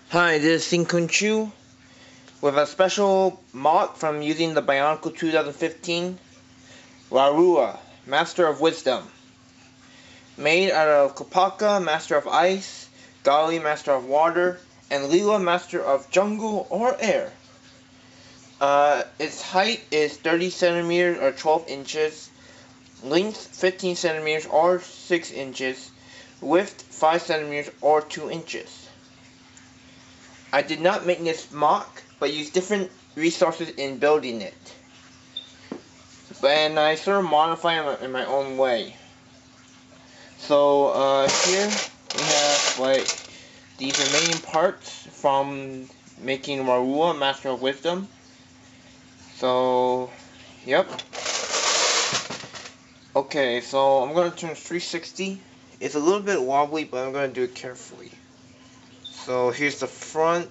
Hi, this is Sinkunchu with a special mod from using the Bionicle 2015 Rarua, Master of Wisdom. Made out of Kopaka, Master of Ice, Gali, Master of Water, and Lila, Master of Jungle or Air. Its height is 30 centimeters or 12 inches, length 15 centimeters or 6 inches, width 5 centimeters or 2 inches. I did not make this mock, but used different resources in building it. And I sort of modify it in my own way. So here we have like these remaining parts from making Rarua, Master of Wisdom. So, yep. Okay, so I'm going to turn 360. It's a little bit wobbly, but I'm going to do it carefully. So here's the front,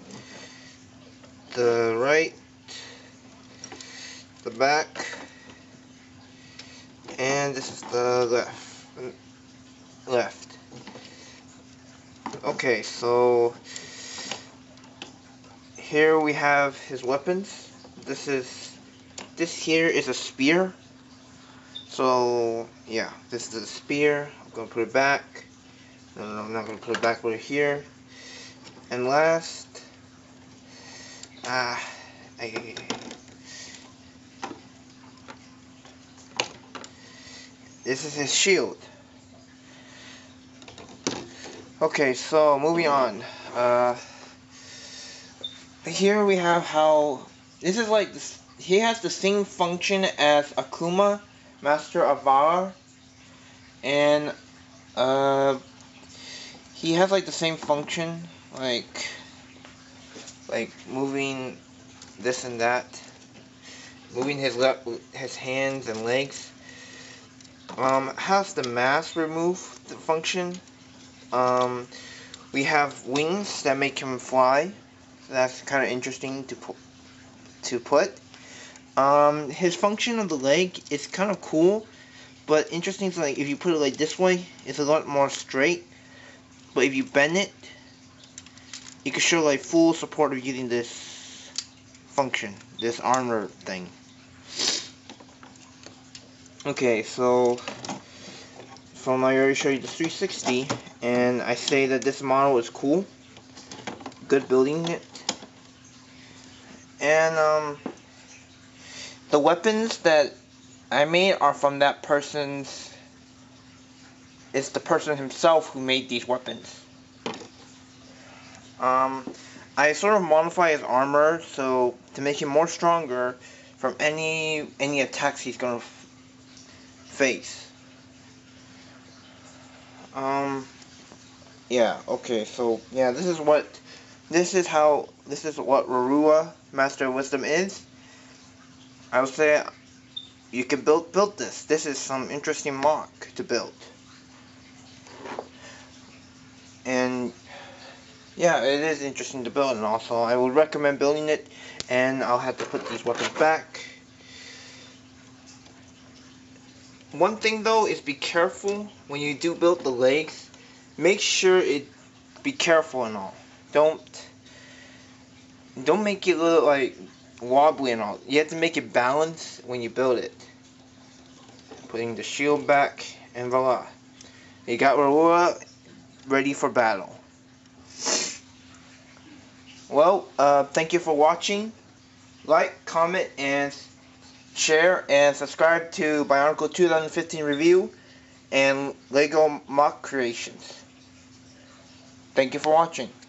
the right, the back, and this is the left. Okay, so here we have his weapons. This here is a spear. So yeah, this is a spear. I'm gonna put it back. No, I'm not gonna put it back over here. And last, this is his shield. Okay, so moving on. Here we have how this is like this. He has the same function as Akuma, Master of Valor, and he has like the same function, like moving this and that, moving his hands and legs. Has the mask remove the function. We have wings that make him fly. That's kind of interesting to put. His function of the leg is kind of cool, but interesting to, like, if you put it like this way, it's a lot more straight. But if you bend it, you can show like full support of using this function, this armor thing. Okay, so I already showed you the 360, and I say that this model is cool, good building it, and the weapons that I made are from that person's. It's the person himself who made these weapons. I sort of modify his armor so to make him more stronger from any attacks he's gonna face. Yeah. Okay. So yeah, this is what Rarua, Master of Wisdom is. I would say you can build this. This is some interesting mock to build. And yeah, it is interesting to build, and also I would recommend building it, and I'll have to put these weapons back. One thing though is be careful when you do build the legs. Make sure be careful and all. Don't make it look like wobbly and all. You have to make it balanced when you build it. Putting the shield back, and voila. You got Rarua ready for battle. Well, thank you for watching. Like, comment, and share, and subscribe to Bionicle 2015 Review and Lego Mock Creations. Thank you for watching.